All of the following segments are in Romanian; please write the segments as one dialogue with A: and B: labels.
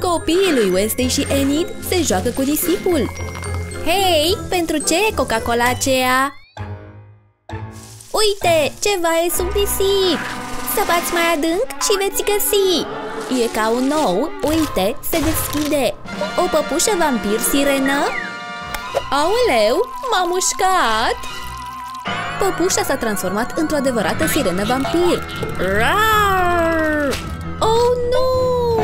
A: Copiii lui Wednesday și Enid se joacă cu nisipul. Hei, pentru ce e Coca-Cola aceea? Uite, ceva e sub nisip! Săpați mai adânc și veți găsi! E ca un ou, uite, se deschide! O păpușă vampir sirenă? Aoleu, m-a mușcat! Păpușa s-a transformat într-o adevărată sirenă vampir. Rar! Oh, nu!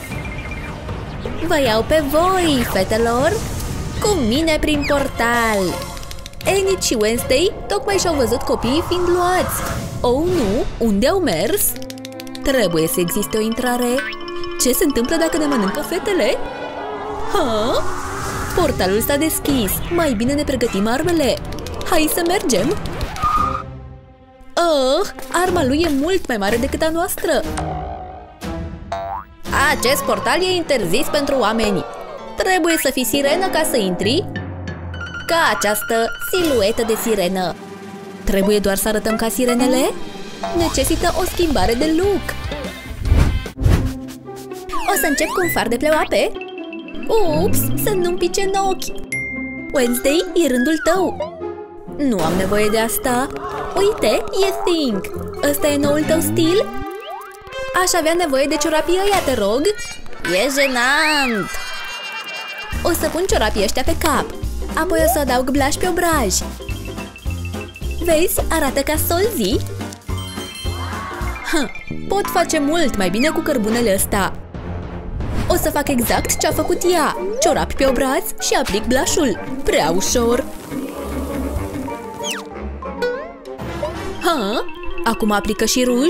A: Vă iau pe voi, fetelor! Cu mine prin portal! Enid și Wednesday tocmai și-au văzut copiii fiind luați. Oh, nu! Unde au mers? Trebuie să existe o intrare. Ce se întâmplă dacă ne mănâncă fetele? Ha? Portalul s-a deschis. Mai bine ne pregătim armele. Hai să mergem! Arma lui e mult mai mare decât a noastră. Acest portal e interzis pentru oameni. Trebuie să fii sirenă ca să intri. Ca această siluetă de sirenă. Trebuie doar să arătăm ca sirenele? Necesită o schimbare de look. O să încep cu un far de pleoape. Ups, să nu-mi pice în ochi. Wednesday, e rândul tău. Nu am nevoie de asta. Uite, e Think. Ăsta e noul tău stil? Aș avea nevoie de ciorapii ăia, te rog. E jenant. O să pun ciorapii ăștia pe cap. Apoi o să adaug blaș pe obraj. Vezi, arată ca Solzi. Pot face mult mai bine cu cărbunele ăsta. O să fac exact ce a făcut ea. Ciorapi pe obraz și aplic blașul. Prea ușor. Acum aplică și ruj.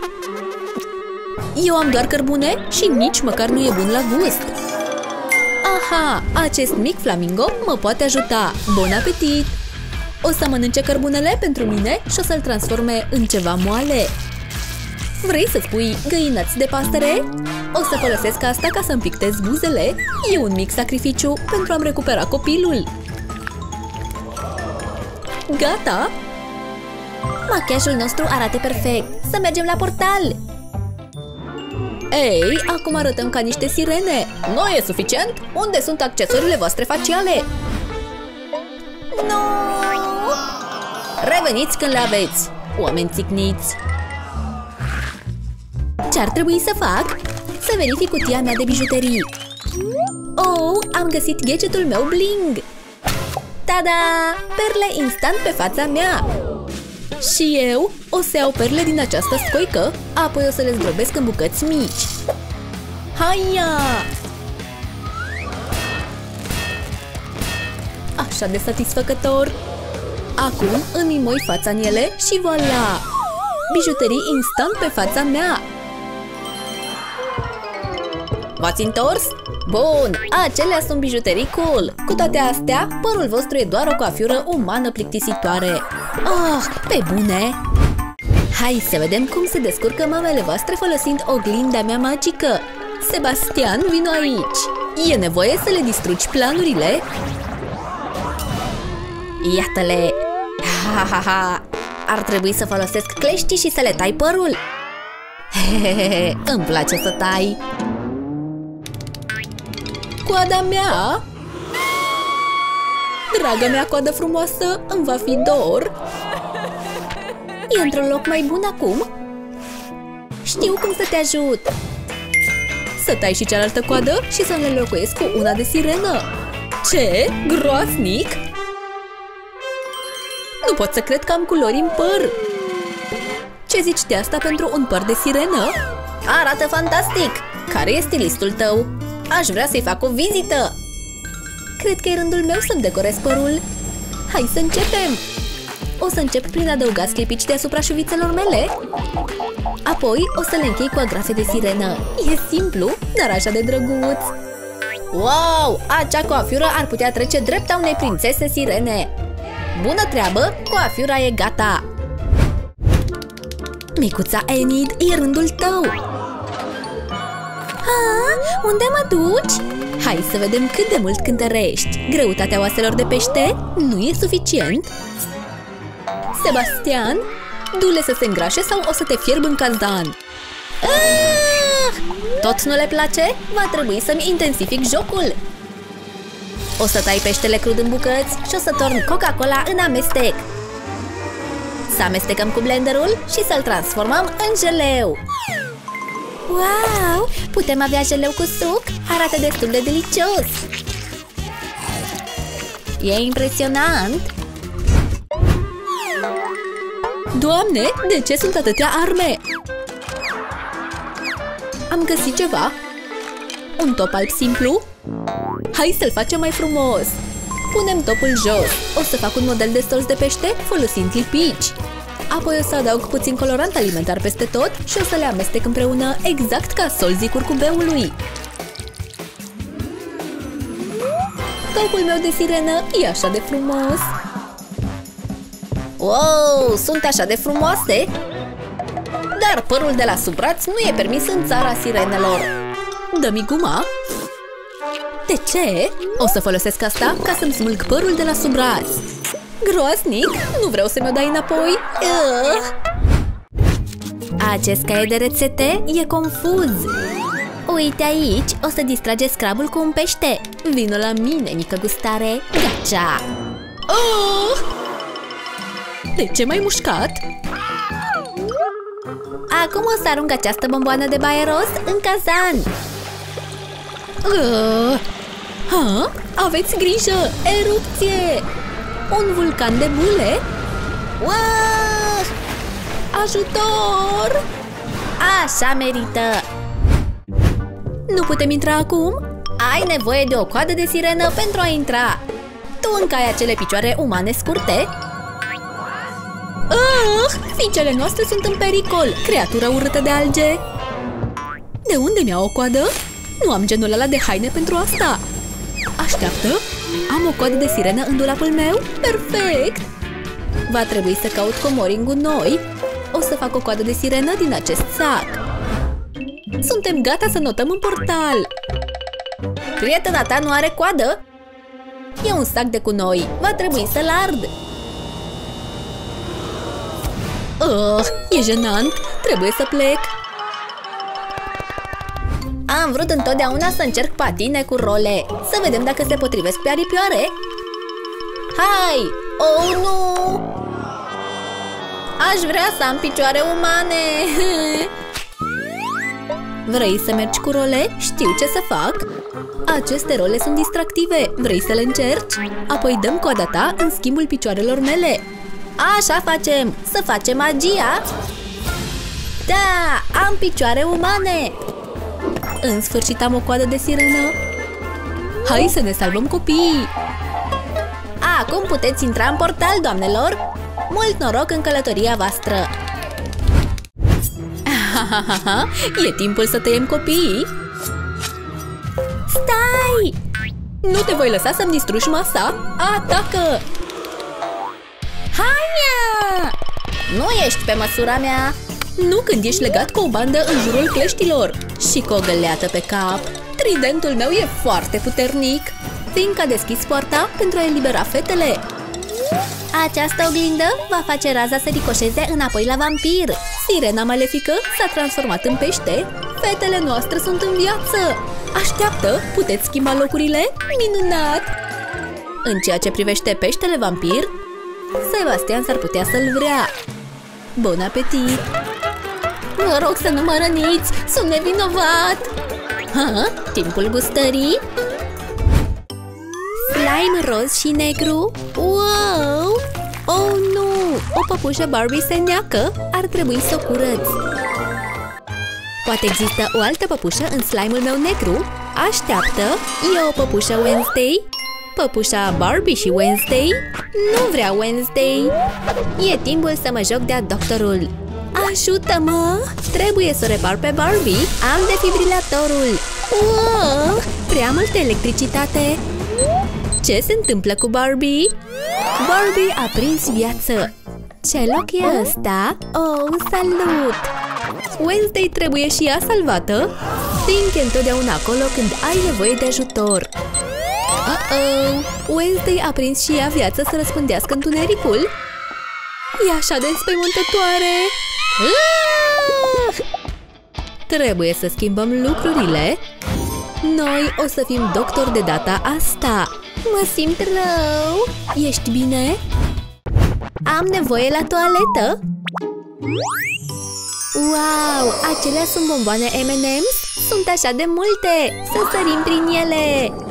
A: Eu am doar cărbune și nici măcar nu e bun la gust. Aha, acest mic flamingo mă poate ajuta. Bon apetit! O să mănânce cărbunele pentru mine și o să-l transforme în ceva moale. Vrei să-ți pui găinăți de pasăre? O să folosesc asta ca să-mi pictez buzele. E un mic sacrificiu pentru a-mi recupera copilul. Gata! Machiajul nostru arată perfect. Să mergem la portal! Ei, acum arătăm ca niște sirene. Nu e suficient? Unde sunt accesoriile voastre faciale? Nu! Reveniți când le aveți, oameni țicniți! Ce ar trebui să fac? Să verific cutia mea de bijuterii. Oh, am găsit gadgetul meu bling! Tada! Perle instant pe fața mea! Și eu o să iau perle din această scoică, apoi o să le zdrobesc în bucăți mici. Haia! Așa de satisfăcător! Acum îmi moi fața în ele și voilà! Bijuterii instant pe fața mea! V-ați întors? Bun, acelea sunt bijuterii cool. Cu toate astea, părul vostru e doar o coafiură umană plictisitoare. Pe bune! Hai să vedem cum se descurcă mamele voastre folosind oglinda mea magică. Sebastian, vino aici! E nevoie să le distrugi planurile? Iată-le! Ha! Ar trebui să folosesc cleștii și să le tai părul. Hehehe, îmi place să tai. Coada mea? Draga mea coadă frumoasă, îmi va fi dor. E într-un loc mai bun acum? Știu cum să te ajut. Să tai și cealaltă coadă și să le înlocuiesc cu una de sirenă. Ce? Groasnic? Nu pot să cred că am culori în păr. Ce zici de asta pentru un păr de sirenă? Arată fantastic! Care e stilistul tău? Aș vrea să-i fac o vizită! Cred că e rândul meu să-mi decorez părul. Hai să începem! O să încep prin a adăuga sclipici deasupra șuvițelor mele. Apoi o să le închei cu agrafe de sirenă. E simplu, dar așa de drăguț. Wow! Acea coafiură ar putea trece drept a unei prințese sirene. Bună treabă! Coafiura e gata! Micuța Enid, e rândul tău! Unde mă duci? Hai să vedem cât de mult cântărești. Greutatea oaselor de pește nu e suficient? Sebastian, du-le să se îngrașe sau o să te fierb în cazan. tot nu le place, va trebui să-mi intensific jocul. O să tai peștele crud în bucăți și o să torn Coca-Cola în amestec. Să amestecăm cu blenderul și să-l transformăm în geleu. Wow! Putem avea geleu cu suc? Arată destul de delicios! E impresionant! Doamne, de ce sunt atâtea arme? Am găsit ceva. Un top alb simplu. Hai să-l facem mai frumos. Punem topul jos. O să fac un model de solzi de pește folosind lipici. Apoi o să adaug puțin colorant alimentar peste tot și o să le amestec împreună exact ca solzii curcubeului. Topul meu de sirenă e așa de frumos. Wow, sunt așa de frumoase! Dar părul de la sub braț nu e permis în țara sirenelor. Dă-mi guma. De ce? O să folosesc asta ca să-mi smulg părul de la sub braț. Groaznic! Nu vreau să mi-o dai înapoi. Acest caiet de rețete e confuz. Uite aici, o să distrage scrabul cu un pește. Vino la mine, mică gustare. Gacea! De ce m-ai mușcat? Acum o să arunc această bomboană de baieros în cazan. Aveți grijă! Erupție! Un vulcan de bule? Ajutor! Așa merită! Nu putem intra acum? Ai nevoie de o coadă de sirenă pentru a intra. Tu încă ai acele picioare umane scurte? Fiicele noastre sunt în pericol! Creatură urâtă de alge! De unde mi-au o coadă? Nu am genul ăla de haine pentru asta! Așteaptă! Am o coadă de sirenă în dulapul meu? Perfect! Va trebui să caut comori în gunoi. O să fac o coadă de sirenă din acest sac. Suntem gata să notăm în portal! Prietena ta nu are coadă? E un sac de cunoi. Va trebui să-l ard. E jenant. Trebuie să plec. Am vrut întotdeauna să încerc patine cu role. Să vedem dacă se potrivesc pe aripioare. Hai! Oh, nu! Aș vrea să am picioare umane. Vrei să mergi cu role? Știu ce să fac. Aceste role sunt distractive. Vrei să le încerci? Apoi dăm coada ta în schimbul picioarelor mele. Așa facem! Să facem magia! Da! Am picioare umane! În sfârșit am o coadă de sirenă. Hai să ne salvăm copiii! Acum puteți intra în portal, doamnelor! Mult noroc în călătoria voastră! E timpul să tăiem copiii! Stai! Nu te voi lăsa să-mi distrugi masa! Atacă! Haia! Nu ești pe măsura mea! Nu când ești legat cu o bandă în jurul cleștilor și cu o găleată pe cap. Tridentul meu e foarte puternic. Fiindcă a deschis poarta pentru a elibera fetele. Această oglindă va face raza să ricoșeze înapoi la vampir. Sirena malefică s-a transformat în pește. Fetele noastre sunt în viață. Așteaptă, puteți schimba locurile? Minunat! În ceea ce privește peștele vampir, Sebastian s-ar putea să-l vrea. Bun apetit! Vă rog să nu mă răniți! Sunt nevinovat! Timpul gustării? Slime roz și negru? Wow! Oh, nu! O păpușă Barbie se neacă? Ar trebui să o curăț. Poate există o altă păpușă în slime-ul meu negru? Așteaptă! E o păpușă Wednesday? Păpușa Barbie și Wednesday? Nu vreau Wednesday! E timpul să mă joc de-a doctorul. Ajută-mă! Trebuie să repar pe Barbie. Am defibrilatorul. Wow! Prea multă electricitate. Ce se întâmplă cu Barbie? Barbie a prins viață. Ce loc e ăsta? Oh, salut! Wednesday trebuie și ea salvată. Fiindcă întotdeauna acolo când ai nevoie de ajutor. Wednesday a prins și ea viață să răspândească întunericul. E așa de înspăimântătoare. Trebuie să schimbăm lucrurile. Noi o să fim doctori de data asta. Mă simt rău. Ești bine? Am nevoie la toaletă. Wow, acelea sunt bomboane M&M's? Sunt așa de multe! Să sărim prin ele!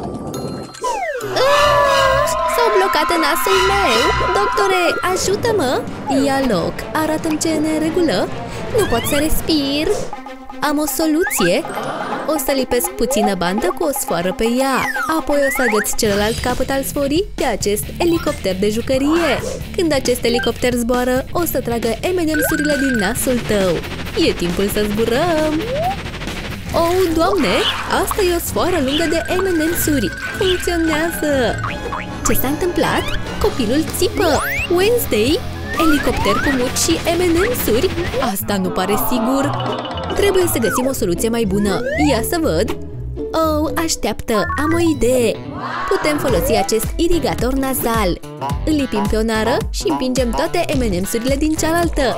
A: S-au blocat în nasul meu! Doctore, ajută-mă! Ia loc! Arată-mi ce e în regulă! Nu pot să respir! Am o soluție! O să lipesc puțină bandă cu o sfoară pe ea. Apoi o să agăț celălalt capăt al sforii pe acest elicopter de jucărie. Când acest elicopter zboară, o să tragă M&M's-urile din nasul tău. E timpul să zburăm! Oh, Doamne! Asta e o sfoară lungă de M&M's-uri! Funcționează! Ce s-a întâmplat? Copilul țipă! Wednesday? Elicopter cu muci și M&M's-uri? Asta nu pare sigur! Trebuie să găsim o soluție mai bună. Ia să văd! Oh, așteaptă! Am o idee! Putem folosi acest irigator nazal. Îl lipim pe o nară și împingem toate M&M's-urile din cealaltă.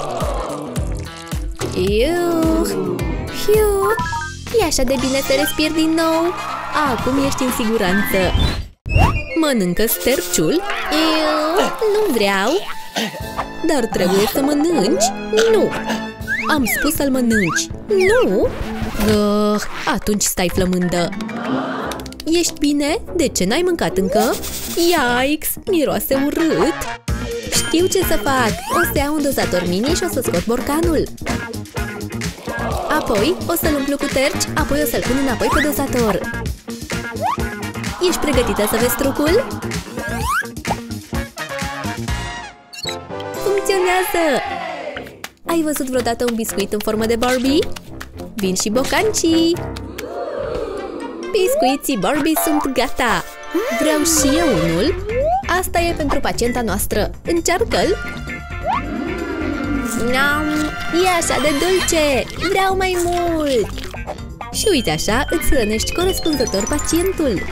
A: E așa de bine să respiri din nou! Acum ești în siguranță! Mănâncă sterciul? Nu vreau! Dar trebuie să mănânci? Nu! Am spus să-l mănânci! Nu! Atunci stai flămândă! Ești bine? De ce n-ai mâncat încă? Yikes! Miroase urât! Știu ce să fac! O să iau un dozator mini și o să scot borcanul! Apoi o să-l umplu cu terci, apoi o să-l pun înapoi pe dozator. Ești pregătită să vezi trucul? Funcționează! Ai văzut vreodată un biscuit în formă de Barbie? Vin și bocancii! Biscuiții Barbie sunt gata! Vreau și eu unul! Asta e pentru pacienta noastră! Încearcă-l! E așa de dulce! Vreau mai mult! Și uite așa, îți hrănești corespunzător pacientul!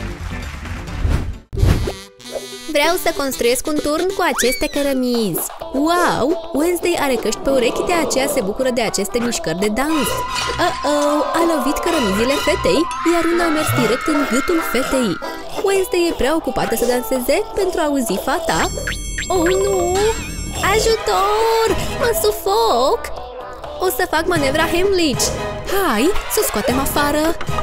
A: Vreau să construiesc un turn cu aceste cărămizi! Wow! Wednesday are căști pe urechi, de aceea se bucură de aceste mișcări de dans! A lovit cărămizile fetei, iar una a mers direct în gâtul fetei! Wednesday e prea ocupată să danseze pentru a auzi fata. Oh, nu! Ajutor! Mă sufoc! O să fac manevra Heimlich! Hai, să o scoatem afară!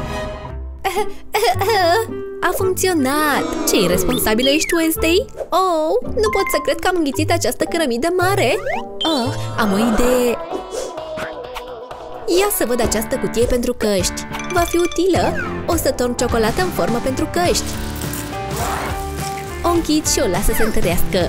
A: A funcționat! Ce irresponsabilă ești, Wednesday? Oh, nu pot să cred că am înghițit această cărămidă mare! Oh, am o idee! Ia să văd această cutie pentru căști! Va fi utilă! O să torn ciocolată în formă pentru căști! O închid și o las să se întărească!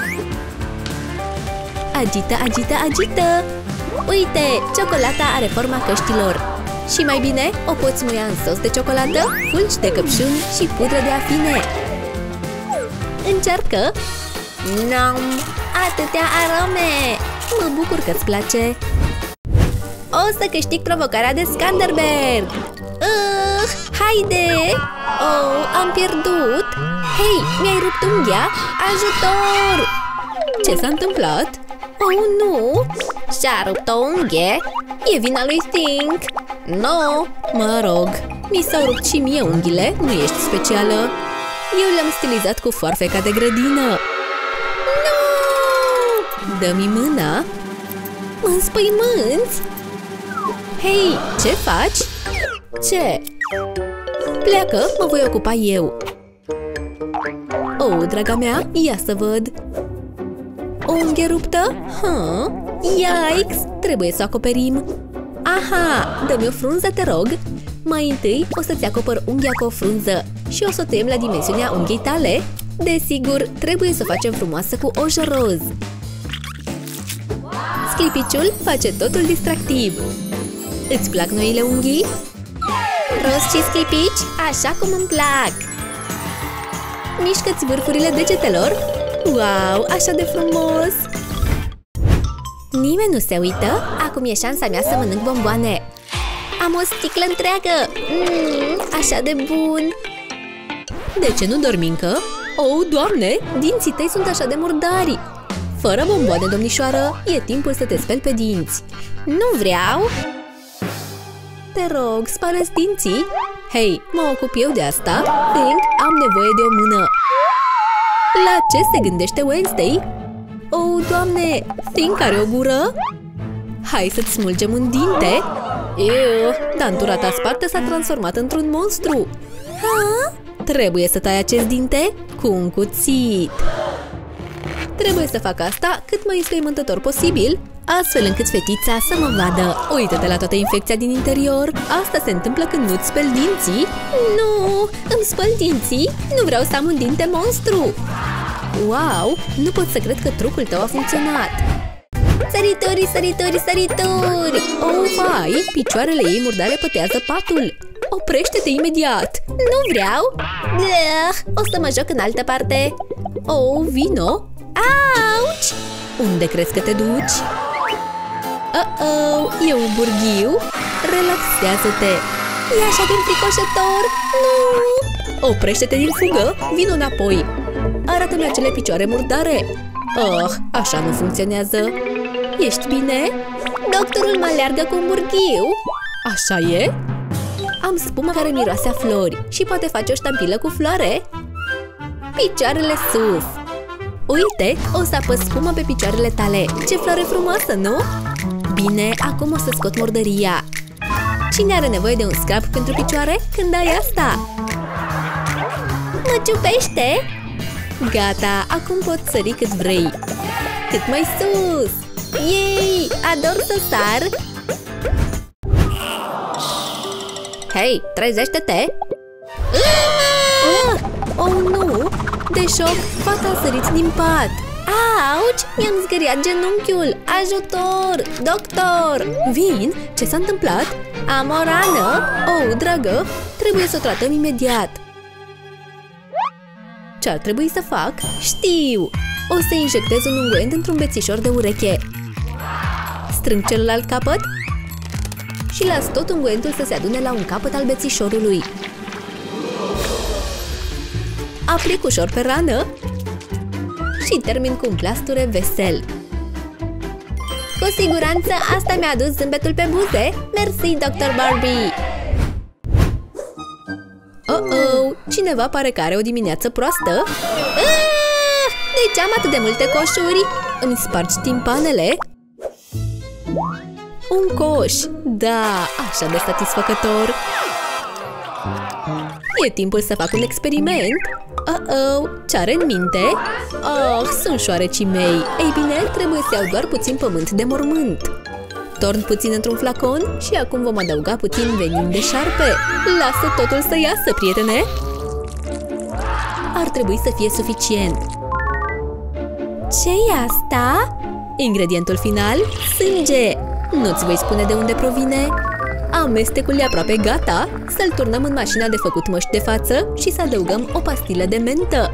A: Agită, agită, agită! Uite, ciocolata are forma căștilor! Și mai bine, o poți muia în sos de ciocolată, fulgi de căpșuni și pudră de afine! Încearcă! Nom! Atâtea arome! Mă bucur că-ți place! O să câștig provocarea de Skanderberg! Haide! Oh, am pierdut! Hei, mi-ai rupt unghia! Ajutor! Ce s-a întâmplat? Oh, nu! Și-a rupt o unghie! E vina lui Stink! No! Mă rog! Mi s-au rupt și mie unghiile, nu ești specială! Eu le-am stilizat cu foarfeca de grădină! No! Dă-mi mâna! Mă înspăimânți! Hei, ce faci? Ce? Pleacă, mă voi ocupa eu! Oh, draga mea, ia să văd! O unghie ruptă? Yikes! Trebuie să o acoperim! Aha! Dă-mi o frunză, te rog! Mai întâi o să-ți acopăr unghia cu o frunză și o să o tăiem la dimensiunea unghiei tale. Desigur, trebuie să o facem frumoasă cu oj roz. Sclipiciul face totul distractiv. Îți plac noile unghii? Roz și sclipici, așa cum îmi plac! Mișcă-ți vârfurile degetelor. Wow, așa de frumos! Nimeni nu se uită. Acum e șansa mea să mănânc bomboane. Am o sticlă întreagă. Așa de bun! De ce nu dormi încă? Oh, Doamne! Dinții tăi sunt așa de murdari! Fără bomboane, domnișoară, e timpul să te speli pe dinți. Nu vreau! Te rog, spală-ți dinții. Hei, mă ocup eu de asta, fiind am nevoie de o mână. La ce se gândește Wednesday? Oh, Doamne, Fink are o gură? Hai să-ți smulgem un dinte. Iu, dantura ta spartă s-a transformat într-un monstru. Ha? Trebuie să tai acest dinte cu un cuțit. Trebuie să fac asta cât mai înspăimântător posibil, astfel încât fetița să mă vadă. Uită-te la toată infecția din interior. Asta se întâmplă când nu-ți speli dinții. Nu, îmi spăl dinții. Nu vreau să am un dinte monstru. Wow, nu pot să cred că trucul tău a funcționat. Sărituri, sărituri, sărituri! Oh, vai, picioarele ei murdare pătează patul. Oprește-te imediat! Nu vreau! O să mă joc în altă parte. Oh, vino! Auci! Unde crezi că te duci? Oh, e un burghiu? Relaxează-te! E așa de înfricoșător! Nu! Oprește-te din fugă! Vino înapoi! Arată-mi acele picioare murdare! Așa nu funcționează! Ești bine? Doctorul mă leargă cu un burghiu! Așa e? Am spumă care miroase a flori și poate face o ștampilă cu floare? Picioarele sus! Uite, o să apăs spumă pe picioarele tale! Ce floare frumoasă, nu? Bine, acum o să scot murdăria! Cine are nevoie de un scrap pentru picioare când ai asta? Mă ciupește? Gata, acum poți sări cât vrei! Cât mai sus! Yay! Ador să sar! Hei, trezește-te! Oh, nu! De șoc, fata a sărit din pat! Auci! Mi-am zgâriat genunchiul! Ajutor! Doctor! Vin? Ce s-a întâmplat? Am o rană! Oh, dragă! Trebuie să o tratăm imediat! Ce ar trebui să fac? Știu! O să injectez un ungüent într-un bețișor de ureche. Strâng celălalt capăt și las tot ungüentul să se adune la un capăt al bețișorului. Aplic ușor pe rană și termin cu un plasture vesel. Cu siguranță asta mi-a adus zâmbetul pe buze. Mersi, Dr. Barbie! Oh, cineva pare că are o dimineață proastă. De ce am atât de multe coșuri? Îmi spargi timpanele? Un coș! Da, așa de satisfăcător! E timpul să fac un experiment! Ce are în minte? Sunt șoarecii mei! Ei bine, trebuie să iau doar puțin pământ de mormânt. Torn puțin într-un flacon și acum vom adăuga puțin venin de șarpe. Lasă totul să iasă, prietene! Ar trebui să fie suficient. Ce-i asta? Ingredientul final? Sânge! Nu-ți voi spune de unde provine? Amestecul e aproape gata. Să-l turnăm în mașina de făcut măști de față și să adăugăm o pastilă de mentă.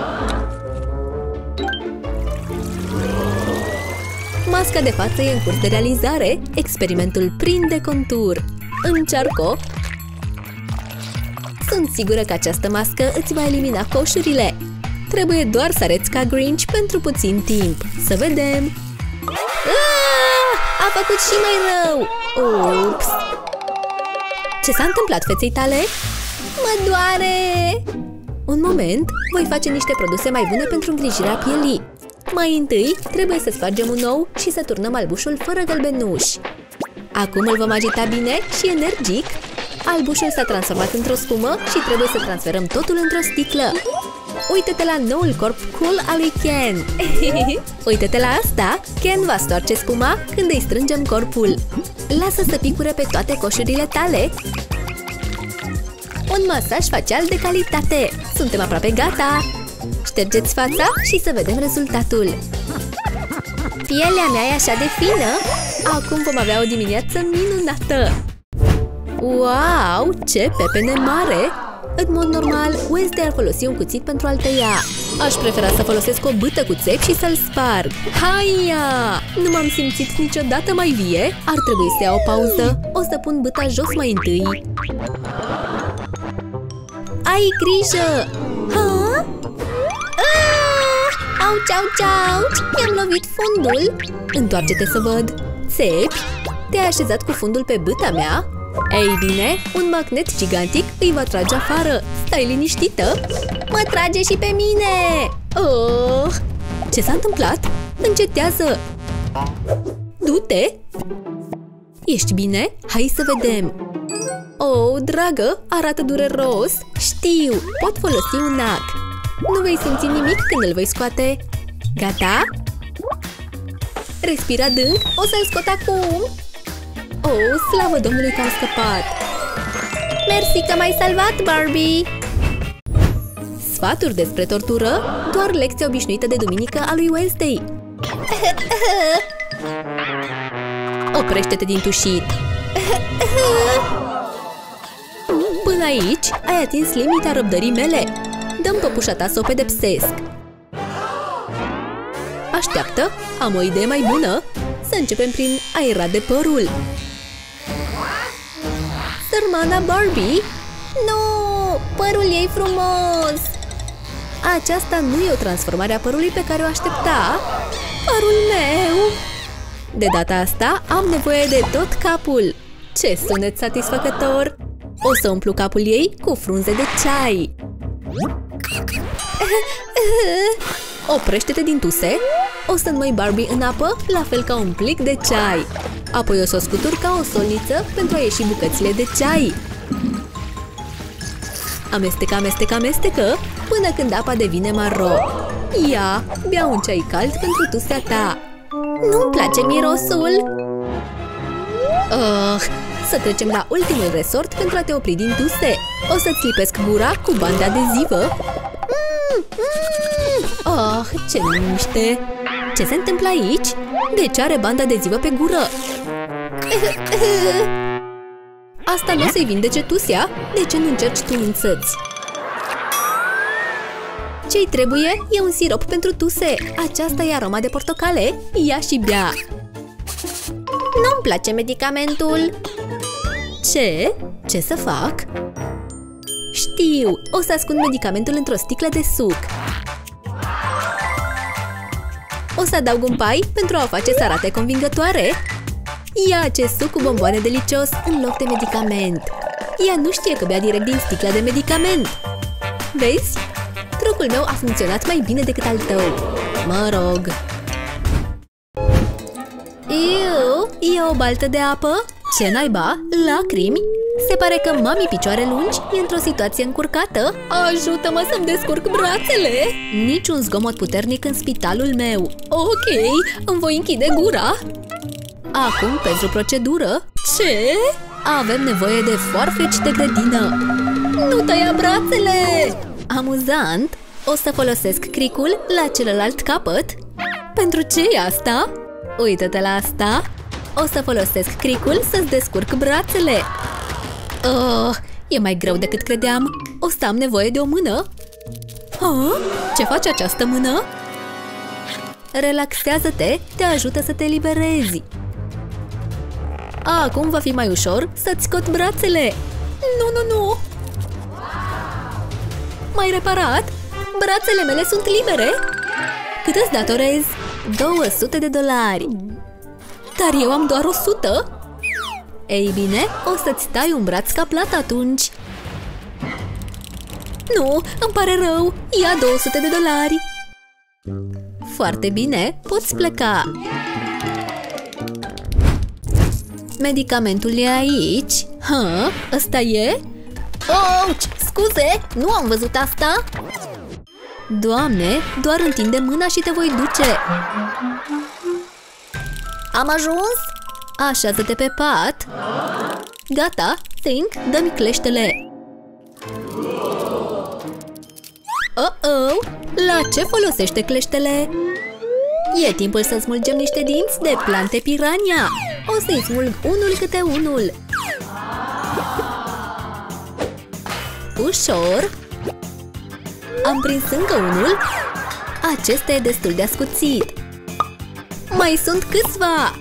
A: Masca de față e în curs de realizare. Experimentul prinde contur. Încearcă. Sunt sigură că această mască îți va elimina coșurile. Trebuie doar să arăți ca Grinch pentru puțin timp. Să vedem! A făcut și mai rău! Ups! Ce s-a întâmplat feței tale? Mă doare! Un moment, voi face niște produse mai bune pentru îngrijirea pielii. Mai întâi, trebuie să spargem un ou și să turnăm albușul fără gălbenuși. Acum îl vom agita bine și energic. Albușul s-a transformat într-o spumă și trebuie să transferăm totul într-o sticlă. Uită-te la noul corp cool al lui Ken! Uită-te la asta! Ken va stoarce spuma când îi strângem corpul. Lasă să picure pe toate coșurile tale. Un masaj facial de calitate! Suntem aproape gata! Ștergeți fața și să vedem rezultatul! Pielea mea e așa de fină! Acum vom avea o dimineață minunată! Wow! Ce pepene mare! În mod normal, Wednesday ar folosi un cuțit pentru a-l tăia. Aș prefera să folosesc o bâtă cu țepi și să-l sparg. Haia! Nu m-am simțit niciodată mai vie. Ar trebui să iau o pauză. O să pun bâta jos mai întâi. Ai grijă! Ha? Auci, auci, auci! Mi-am lovit fundul! Întoarce-te să văd! Țepi? Te-ai așezat cu fundul pe bâta mea? Ei bine, un magnet gigantic îi va trage afară. Stai liniștită! Mă trage și pe mine! Oh! Ce s-a întâmplat? Încetează! Du-te! Ești bine? Hai să vedem! Oh, dragă, arată dureros! Știu, pot folosi un ac! Nu vei simți nimic când îl voi scoate! Gata? Respira adânc, o să-l scot acum! Oh, slavă Domnului că am scăpat! Mersi că m-ai salvat, Barbie! Sfaturi despre tortură? Doar lecția obișnuită de duminică a lui Wednesday! Oprește-te din tușit! Până aici ai atins limita răbdării mele! Dă-mi păpușa ta să o pedepsesc! Așteaptă, am o idee mai bună! Să începem prin a-i rade părul! Sărmana Barbie? Nu! Părul ei frumos! Aceasta nu e o transformare a părului pe care o aștepta! Părul meu! De data asta am nevoie de tot capul! Ce sunet satisfăcător! O să umplu capul ei cu frunze de ceai! Oprește-te din tuse! O să înmoi Barbie în apă, la fel ca un plic de ceai! Apoi o să o scutur ca o solniță pentru a ieși bucățile de ceai! Amestecă, amestecă, amestecă, până când apa devine maro! Ia, bea un ceai cald pentru tusea ta! Nu-mi place mirosul! Să trecem la ultimul resort pentru a te opri din tuse! O să-ți lipesc gura cu bandă adezivă! Ce liniște! Ce se întâmplă aici? De ce are bandă adezivă pe gură? Asta nu o să-i vindece tusea? De ce nu încerci tu însăți? Ce-i trebuie e un sirop pentru tuse. Aceasta e aroma de portocale. Ia și bea. Nu-mi place medicamentul. Ce? Ce să fac? Știu, o să ascund medicamentul într-o sticlă de suc. O să adaug un pai pentru a o face să arate convingătoare. Ia acest suc cu bomboane delicios în loc de medicament. Ea nu știe că bea direct din sticla de medicament. Vezi? Trucul meu a funcționat mai bine decât al tău. Mă rog. Iu, e o baltă de apă? Ce naiba? Lacrimi? Se pare că mami picioare lungi e într-o situație încurcată. Ajută-mă să-mi descurc brațele! Niciun zgomot puternic în spitalul meu. Ok, îmi voi închide gura. Acum, pentru procedură. Ce? Avem nevoie de foarfeci de grădină. Nu tăia brațele! Amuzant! O să folosesc cricul la celălalt capăt. Pentru ce e asta? Uită-te la asta! O să folosesc cricul să-ți descurc brațele. E mai greu decât credeam. O să am nevoie de o mână. Ce face această mână? Relaxează-te, te ajută să te eliberezi. Acum va fi mai ușor să-ți scot brațele. Nu! M-ai reparat? Brațele mele sunt libere? Cât îți datorez? $200. Dar eu am doar 100? Ei bine, o să-ți tai un braț ca plată atunci. Nu, îmi pare rău. Ia $200. Foarte bine, poți pleca. Medicamentul e aici. Ăsta e? Ouch, scuze, nu am văzut asta. Doamne, doar întinde mâna și te voi duce. Am ajuns? Așează-te pe pat. Gata, Think, dă-mi cleștele. La ce folosește cleștele? E timpul să smulgem niște dinți de plante pirania. O să-i smulg unul câte unul. Ușor. Am prins încă unul. Acesta e destul de ascuțit. Mai sunt câțiva.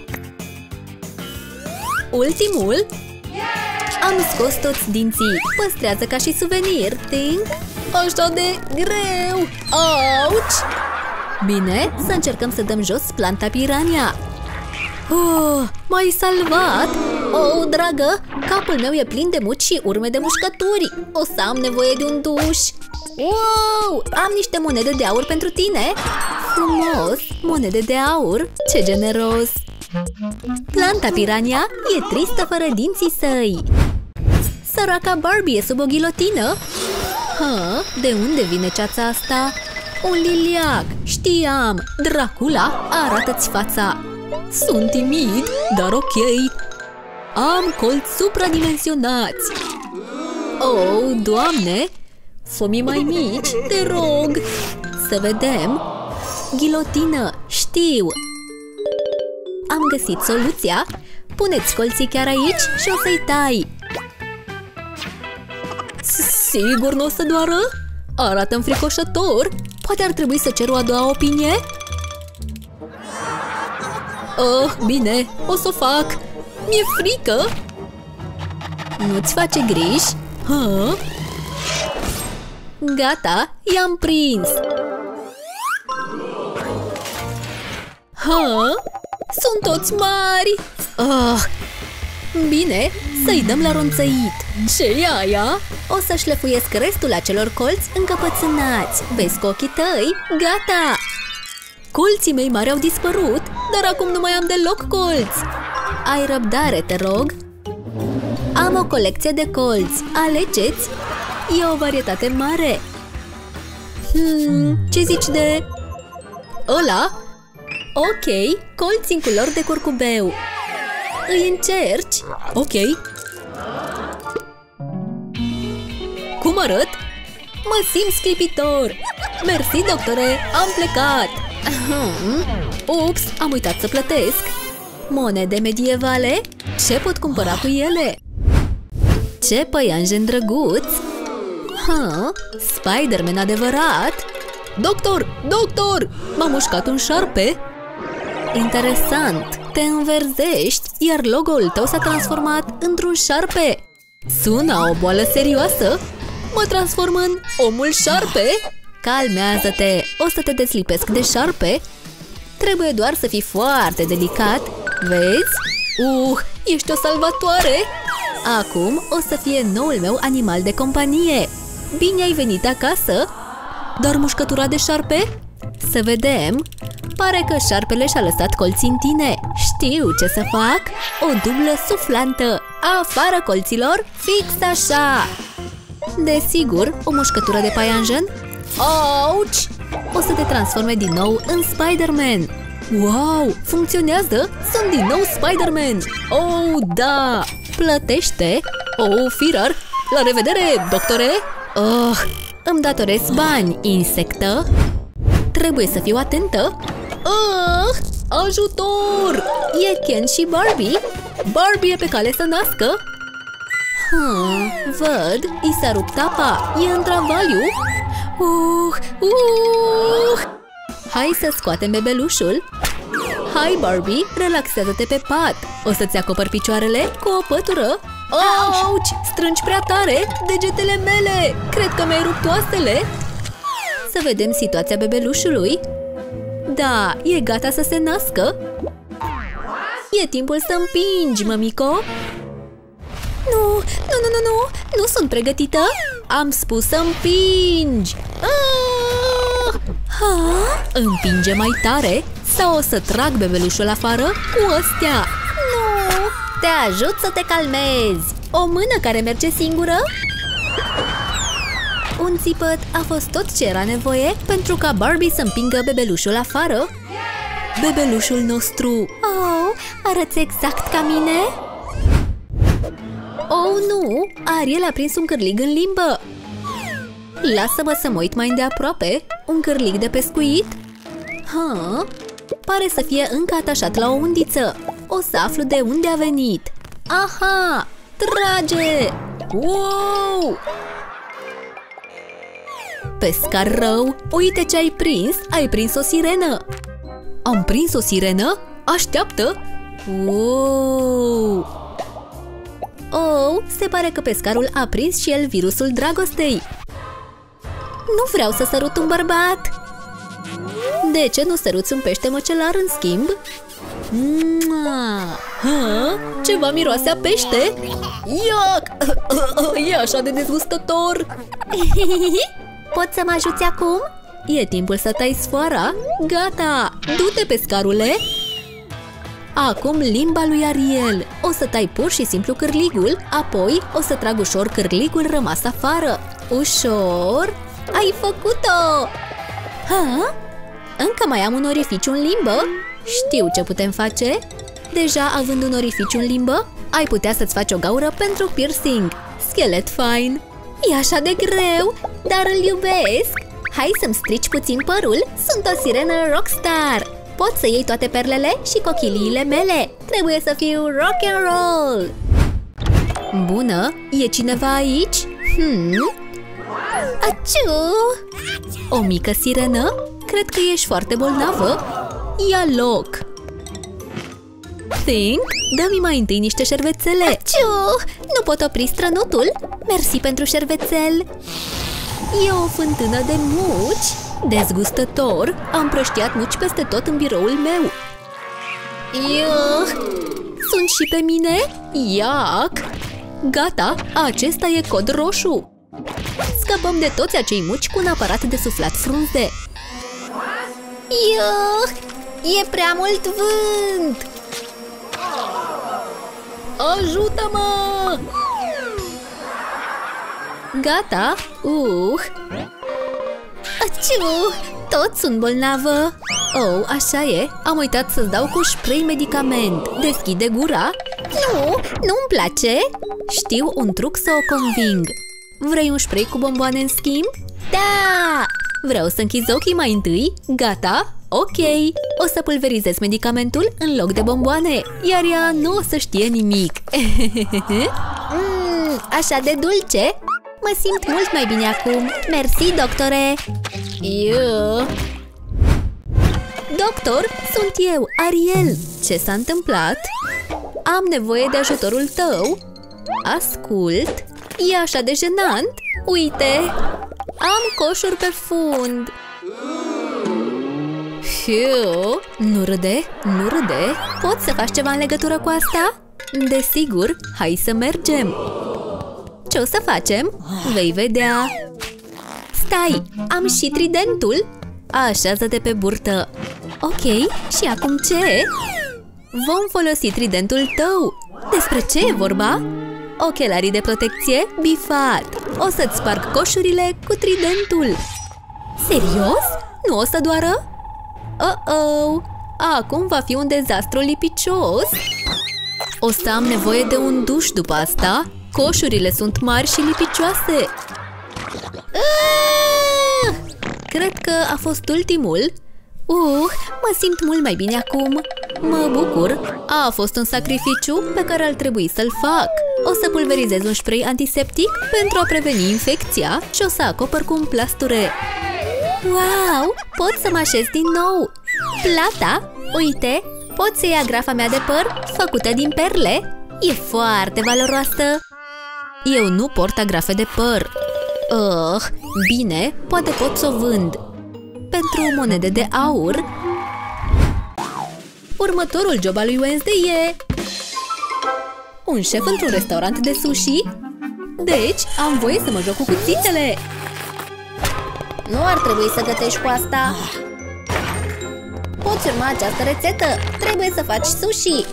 A: Ultimul. Am scos toți dinții. Păstrează ca și suvenir, Think. Așa de greu. Auci! Bine, să încercăm să dăm jos planta pirania. M-ai salvat! Oh, dragă, capul meu e plin de muci și urme de mușcături. O să am nevoie de un duș. Wow! Am niște monede de aur pentru tine. Frumos! Monede de aur! Ce generos! Planta Piranha e tristă fără dinții săi. Săraca Barbie e sub o ghilotină. De unde vine ceața asta? Un liliac! Știam! Dracula, arată-ți fața! Sunt timid, dar ok. Am colți supradimensionați. Oh, Doamne! Fă-mi mai mici, te rog! Să vedem. Ghilotină, știu! Am găsit soluția. Puneți colții chiar aici și o să-i tai. Sigur nu o să doară? Arată înfricoșător. Poate ar trebui să cer o a doua opinie? Bine, o să o fac. Mi-e frică. Nu-ți face griji? Gata, i-am prins. Sunt toți mari. Bine, să-i dăm la ronțăit. Ce-i aia? O să șlefuiesc restul acelor colți încăpățânați. Vezi cu ochii tăi? Gata! Colții mei mari au dispărut, dar acum nu mai am deloc colți. Ai răbdare, te rog. Am o colecție de colți. Alegeți? E o varietate mare. Ce zici de... ăla? Ok, colți în culori de curcubeu. Îi încerci? Ok. Cum arăt? Mă simt sclipitor. Mersi, doctore, am plecat. Ups, am uitat să plătesc. Monede medievale? Ce pot cumpăra cu ele? Ce păianjen drăguț! Spider-Man adevărat! Doctor! Doctor! M-a mușcat un șarpe! Interesant! Te înverzești, iar logo-ul tău s-a transformat într-un șarpe! Sună o boală serioasă! Mă transform în omul șarpe? Calmează-te! O să te deslipesc de șarpe! Trebuie doar să fii foarte delicat! Vezi? Ești o salvatoare! Acum o să fie noul meu animal de companie! Bine ai venit acasă! Dar mușcătura de șarpe? Să vedem! Pare că șarpele și-a lăsat colții în tine! Știu ce să fac! O dublă suflantă! Afară colților! Fix așa! Desigur, o mușcătură de paianjen? Auci! O să te transforme din nou în Spider-Man! Wow! Funcționează! Sunt din nou Spider-Man! Oh, da! Plătește! Firar! La revedere, doctore! Îmi datorezi bani, insectă! Trebuie să fiu atentă! Ajutor! E Ken și Barbie? Barbie e pe cale să nască? Văd, i s-a rupt apa. E în travaliu? Hai să scoatem bebelușul. Hai, Barbie, relaxează-te pe pat. O să-ți acopăr picioarele cu o pătură. Auci! Strângi prea tare degetele mele! Cred că mi-ai rupt oasele. Să vedem situația bebelușului. Da, e gata să se nască. E timpul să împingi, mămico. Nu sunt pregătită. Am spus să împingi. Împinge mai tare sau o să trag bebelușul afară cu ăstea. Nu, te ajut să te calmezi. O mână care merge singură? Un țipăt a fost tot ce era nevoie pentru ca Barbie să împingă bebelușul afară. Bebelușul nostru. Arăți exact ca mine. Oh, nu! Ariel a prins un cârlig în limbă! Lasă-mă să mă uit mai îndeaproape. Un cârlig de pescuit? Pare să fie încă atașat la o undiță. O să aflu de unde a venit. Aha! Trage! Wow! Pescar rău! Uite ce ai prins! Ai prins o sirenă! Am prins o sirenă? Așteaptă! Wow! Se pare că pescarul a prins și el virusul dragostei. Nu vreau să sărut un bărbat. De ce nu săruți un pește măcelar în schimb? Ha? Ceva miroase a pește? Iac! E așa de dezgustător!
B: Poți să mă ajuți acum?
A: E timpul să tai sfoara? Gata! Du-te, pescarule! Acum limba lui Ariel. O să tai pur și simplu cârligul, apoi o să trag ușor cârligul rămas afară. Ușor! Ai făcut-o! Ha? Încă mai am un orificiu în limbă? Știu ce putem face. Deja având un orificiu în limbă, ai putea să-ți faci o gaură pentru piercing. Schelet fain! E așa de greu, dar îl iubesc! Hai să-mi strici puțin părul, sunt o sirenă rockstar! Pot să iei toate perlele și cochiliile mele! Trebuie să fiu rock and roll! Bună, e cineva aici?
B: Aciu!
A: O mică sirenă? Cred că ești foarte bolnavă. Ia loc! Think, dă-mi mai întâi niște șervețele.
B: Aciu! Nu pot opri strănutul? Mersi pentru șervețel!
A: E o fântână de muci? Dezgustător! Am prăștiat muci peste tot în biroul meu. Sunt și pe mine? Iac! Gata, acesta e cod roșu. Scăpăm de toți acei muci cu un aparat de suflat frunze.
B: E prea mult vânt!
A: Ajută-mă! Gata?
B: Aciu!
A: Toți sunt bolnavă. Oh, așa e. Am uitat să-ți dau cu spray medicament. Deschide gura.
B: Nu-mi place.
A: Știu un truc să o conving. Vrei un spray cu bomboane în schimb?
B: Da!
A: Vreau să închizi ochii mai întâi. Gata? Ok. O să pulverizez medicamentul în loc de bomboane, iar ea nu o să știe nimic.
B: Așa de dulce. Mă simt mult mai bine acum. Mersi, doctore.
A: Doctor, sunt eu, Ariel. Ce s-a întâmplat? Am nevoie de ajutorul tău. Ascult. E așa de jenant. Uite, am coșuri pe fund. Nu râde, nu râde. Poți să faci ceva în legătură cu asta? Desigur, hai să mergem. Ce o să facem? Vei vedea. Stai, am și tridentul. Așează-te pe burtă. Ok, și acum ce? Vom folosi tridentul tău. Despre ce e vorba? Ochelarii de protecție bifat. O să-ți sparg coșurile cu tridentul. Serios? Nu o să doară? Oh-oh! Acum va fi un dezastru lipicios. O să am nevoie de un duș după asta. Coșurile sunt mari și lipicioase. Cred că a fost ultimul. Mă simt mult mai bine acum. Mă bucur. A fost un sacrificiu pe care ar trebui să-l fac. O să pulverizez un spray antiseptic pentru a preveni infecția și o să acopăr cu un plasture. Wow! Pot să mă așez din nou. Plata? Uite, poți să iei agrafa mea de păr făcută din perle? E foarte valoroasă. Eu nu port agrafe de păr. Bine, poate pot să o vând. Pentru monede de aur. Următorul job al lui Wednesday e un șef într-un restaurant de sushi. Deci, am voie să mă joc cu cuțitele.
B: Nu ar trebui să gătești cu asta. Poți urma această rețetă. Trebuie să faci sushi.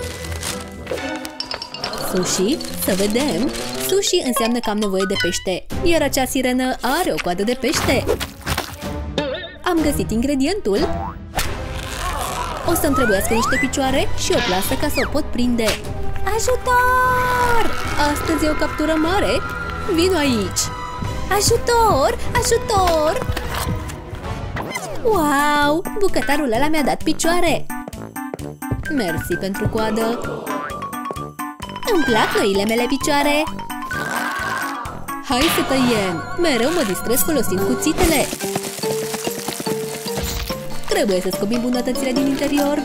A: Sushi? Să vedem. Sushi înseamnă că am nevoie de pește, iar acea sirenă are o coadă de pește. Am găsit ingredientul. O să-mi trebuiască niște picioare și o plasă ca să o pot prinde.
B: Ajutor!
A: Astăzi e o captură mare. Vino aici.
B: Ajutor! Ajutor!
A: Wow! Bucătarul ăla mi-a dat picioare. Mersi pentru coadă.
B: Îmi plac noile mele picioare.
A: Hai să tăiem. Mereu mă distrez folosind cuțitele. Trebuie să scopim bunătățile din interior.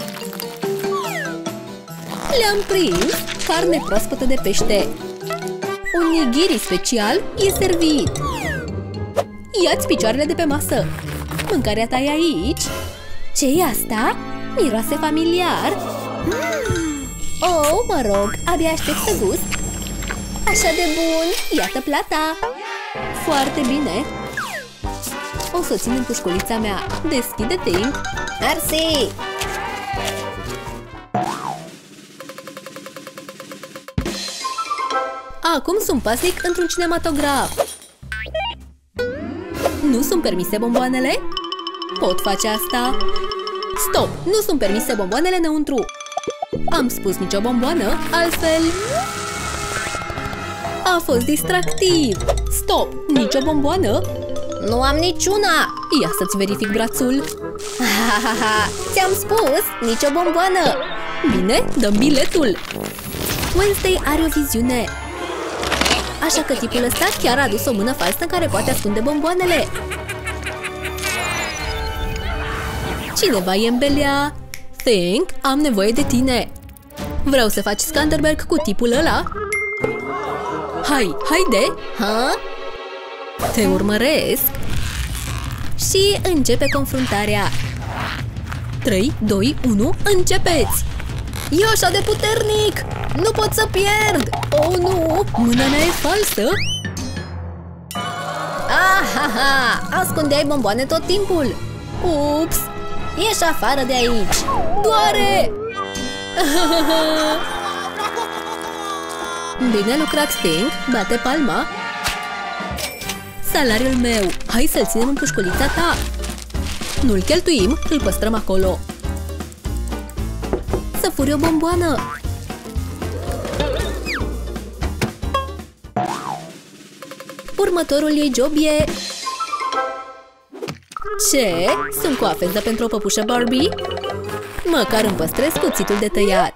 A: Le-am prins. Carne proaspătă de pește. Un nigiri special e servit. Ia-ți picioarele de pe masă. Mâncarea ta e aici.
B: Ce e asta? Miroase familiar.
A: Oh, mă rog, abia aștept să gust. Așa de bun! Iată plata! Foarte bine! O să o țin în pușculița mea. Deschide, Tink! Mersi! Acum sunt pasnic într-un cinematograf. Nu sunt permise bomboanele? Pot face asta? Stop! Nu sunt permise bomboanele înăuntru! Am spus nicio bomboană, altfel... A fost distractiv! Stop! Nicio bomboană? Nu am niciuna! Ia să-ți verific brațul! Ți-am spus! Nicio bomboană! Bine, dăm biletul! Wednesday are o viziune! Așa că tipul ăsta chiar a adus o mână falsă în care poate ascunde bomboanele! Cineva e în belea! Think, am nevoie de tine! Vreau să faci Skanderberg cu tipul ăla? Haide! Ha? Te urmăresc! Și începe confruntarea! 3, 2, 1, începeți! E așa de puternic! Nu pot să pierd! Oh, nu! Mâna mea e falsă! Ahaha! Ascundeai bomboane tot timpul! Ups! Ieși afară de aici! Doare! Bine lucrat, Sting! Bate palma! Salariul meu! Hai să-l ținem în pușculița ta! Nu-l cheltuim, îl păstrăm acolo! Să furi o bomboană! Următorul ei job e... Ce? Sunt cu afeză pentru o păpușă Barbie? Măcar îmi păstrez cuțitul de tăiat.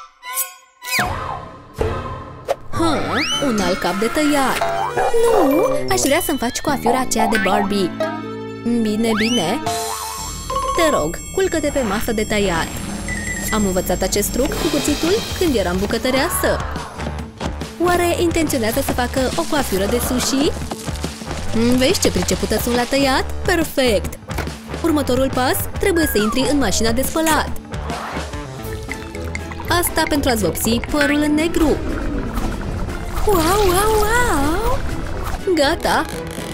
A: Un alt cap de tăiat. Nu, aș vrea să-mi faci coafiura aceea de Barbie. Bine, bine. Te rog, culcă-te pe masa de tăiat. Am învățat acest truc cu cuțitul când eram bucătăreasă. Oare intenționează să facă o coafiură de sushi? Vezi ce pricepută sunt la tăiat? Perfect! Următorul pas, trebuie să intri în mașina de spălat. Asta pentru a-ți vopsi părul în negru. Wow! Gata!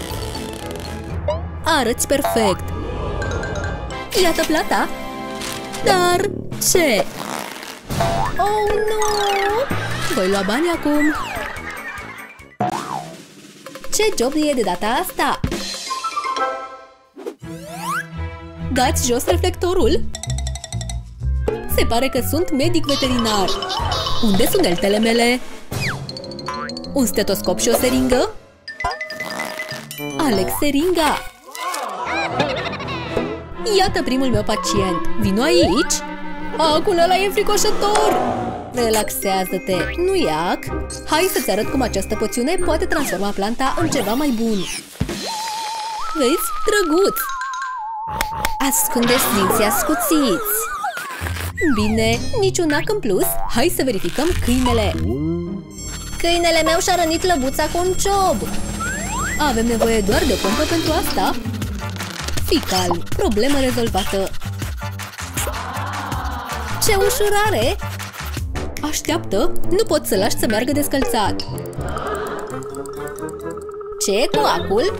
A: Arăți perfect! Iată plata! Dar ce? Oh, nu! Voi lua bani acum! Ce job e de data asta? Dați jos reflectorul! Se pare că sunt medic veterinar! Unde sunt uneltele mele? Un stetoscop și o seringă? Alex seringa! Iată primul meu pacient! Vino aici! Acul ăla e înfricoșător! Relaxează-te! Nu iac! Hai să-ți arăt cum această poțiune poate transforma planta în ceva mai bun! Vezi? Drăguț! Ascundeți dinții ascuțiți! Bine, niciun ac în plus! Hai să verificăm câinele! Câinele meu și-a rănit lăbuța cu un ciob! Avem nevoie doar de o pompă pentru asta! Fii calm! Problemă rezolvată! Ce ușurare! Așteaptă! Nu poți să lași să meargă descălțat! Ce e cu acul?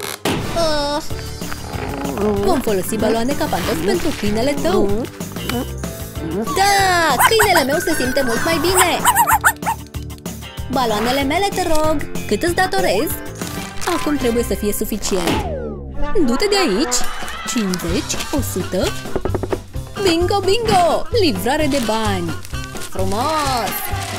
A: Vom folosi baloane ca pantofi pentru câinele tău! Da! Câinele meu se simte mult mai bine! Baloanele mele, te rog! Cât îți datorez? Acum trebuie să fie suficient! Du-te de aici! 50, 100... Bingo, bingo! Livrare de bani! Frumos!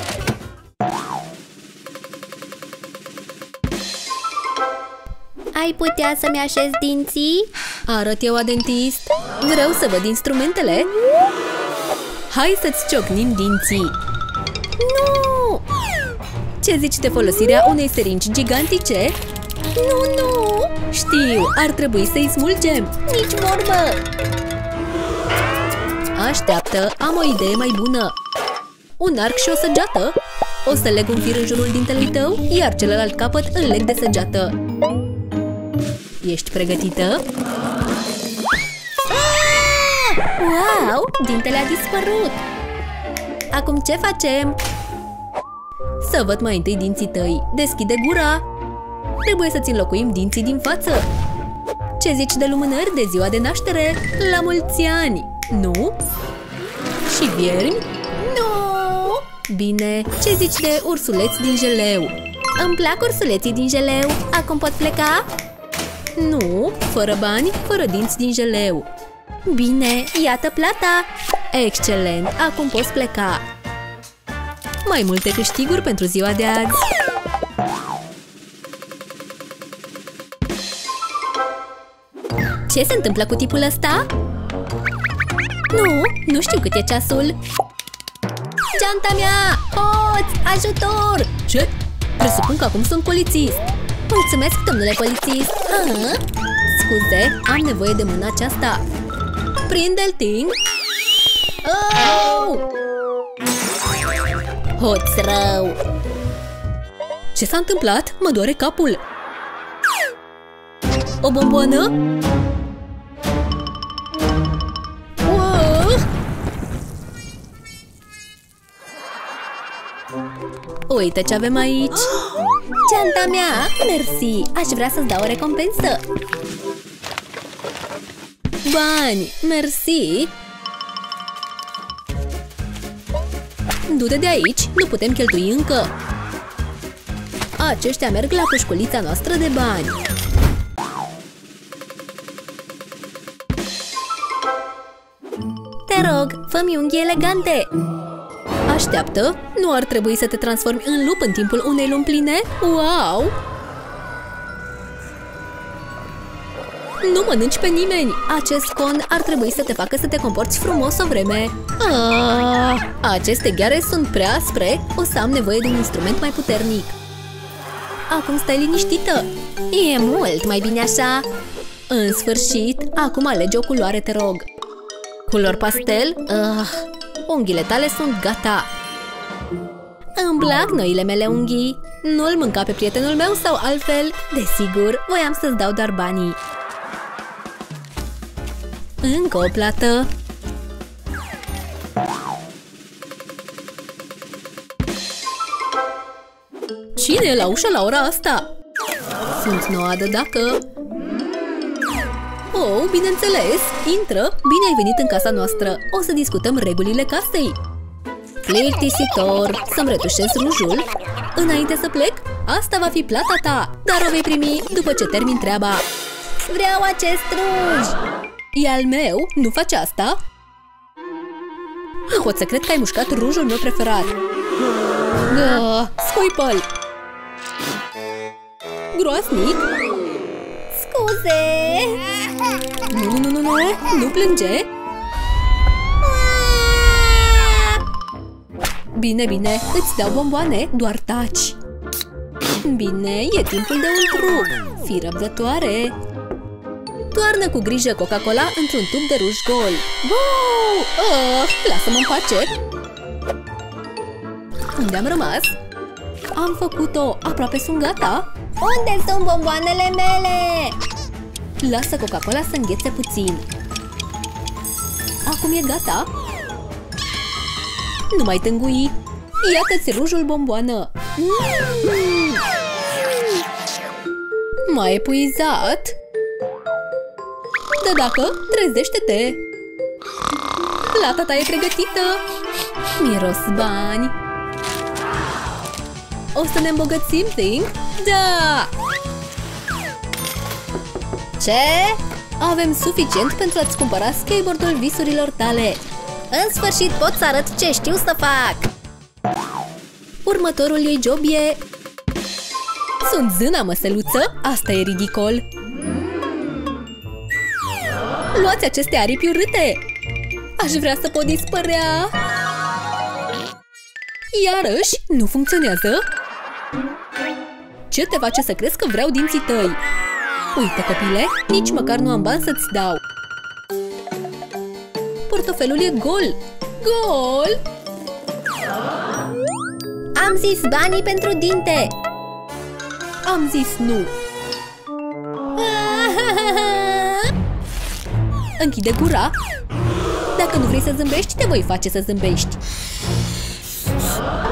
B: Ai putea să-mi așezi dinții?
A: Arăt eu a dentist! Vreau să văd instrumentele! Hai să-ți ciocnim dinții! Nu! Ce zici de folosirea unei seringi gigantice? Nu! Știu, ar trebui să-i smulgem! Nici vorbă! Așteaptă, am o idee mai bună! Un arc și o săgeată! O să leg un fir în jurul dintelui tău, iar celălalt capăt îl leg de săgeată. Ești pregătită? Wow! Dintele a dispărut! acum ce facem? Să văd mai întâi dinții tăi. Deschide gura. Trebuie să-ți înlocuim dinții din față. Ce zici de lumânări de ziua de naștere? La mulți ani! Nu? Și viermi? Nu! Bine, ce zici de ursuleți din jeleu? Îmi plac ursuleții din jeleu. Acum pot pleca? Nu, fără bani, fără dinți din jeleu. Bine, iată plata. Excelent, acum poți pleca. Mai multe câștiguri pentru ziua de azi. Ce se întâmplă cu tipul ăsta? Nu știu cât e ceasul. Geanta mea! Hoț! Ajutor! Ce? Presupun că acum sunt polițist. Mulțumesc, domnule polițist. Scuze, am nevoie de mâna aceasta. Prinde-l, Ting! Oh! Hoț rău! Ce s-a întâmplat? Mă doare capul. O bomboană? Uite ce avem aici! Geanta mea! Mersi! Aș vrea să-ți dau o recompensă! Bani! Mersi! Du-te de aici! Nu putem cheltui încă! Aceștia merg la pușculița noastră de bani! Te rog, fă-mi unghii elegante! Așteaptă! Nu ar trebui să te transformi în lup în timpul unei luni pline? Wow! Nu mănânci pe nimeni! Acest con ar trebui să te facă să te comporți frumos o vreme. Aceste gheare sunt prea aspre. O să am nevoie de un instrument mai puternic. Acum stai liniștită! E mult mai bine așa! În sfârșit, acum alege o culoare, te rog. Culori pastel? Unghiile tale sunt gata. Îmi plac noile mele unghii. Nu-l mânca pe prietenul meu sau altfel? Desigur, voiam să-ți dau doar banii. Încă o plată. Cine e la ușă la ora asta? Sunt noua dădacă. Oh, bineînțeles! Intră! Bine ai venit în casa noastră! O să discutăm regulile casei! Plictisitor! Să-mi retușez rujul? Înainte să plec? Asta va fi plata ta! Dar o vei primi după ce termin treaba! Vreau acest ruj! E al meu? Nu faci asta? Nu pot să cred că ai mușcat rujul meu preferat! Scuipă-l! Groasnic! Scuze! Nu plânge! Bine, bine, îți dau bomboane, doar taci! Bine, e timpul de un truc! Fii răbdătoare! Toarnă cu grijă Coca-Cola într-un tub de ruj gol! Wow! Lasă-mă în pace! Unde am rămas? Am făcut-o! Aproape sunt gata! Unde sunt bomboanele mele? Lasă Coca-Cola să înghețe puțin. Acum e gata? Nu mai tângui! Iată-ți rujul bomboană! M-ai epuizat? Dădacă, trezește-te! Plata ta e pregătită! Miros bani! O să ne îmbogățim, Ting? Da! Ce? Avem suficient pentru a-ți cumpăra skateboardul visurilor tale! În sfârșit pot să arăt ce știu să fac! Următorul ei job e... Sunt zâna, măseluță? Asta e ridicol! Luați aceste aripi urâte! Aș vrea să pot dispărea! Iarăși, nu funcționează? Ce te face să crezi că vreau dinții tăi? Uite, copile, nici măcar nu am bani să-ți dau. Portofelul e gol! Gol! Am zis banii pentru dinte! Am zis nu! Închide gura! Dacă nu vrei să zâmbești, te voi face să zâmbești!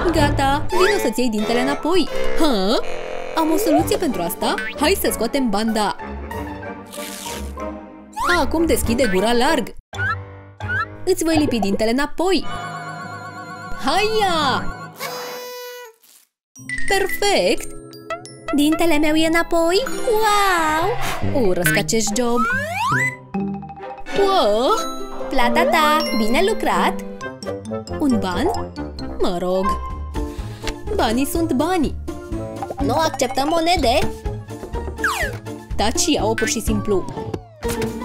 A: Gata, vino să-ți iei dintele înapoi. Ha? Am o soluție pentru asta. Hai să scoatem banda. Acum deschide gura larg. Îți voi lipi dintele înapoi. Haia! Perfect!
B: Dintele meu e înapoi? Wow!
A: Urăsc acest job. Wow!
B: Plata ta! Bine lucrat!
A: Un ban? Mă rog. Banii sunt bani.
B: Nu acceptăm monede?
A: Taci, ia-o pur și simplu.